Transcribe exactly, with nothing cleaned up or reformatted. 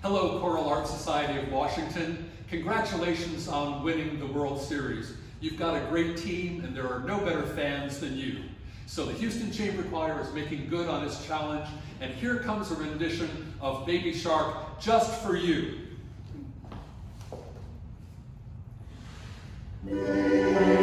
Hello, Choral Arts Society of Washington. Congratulations on winning the World Series. You've got a great team and there are no better fans than you. So the Houston Chamber Choir is making good on its challenge, and here comes a rendition of Baby Shark just for you.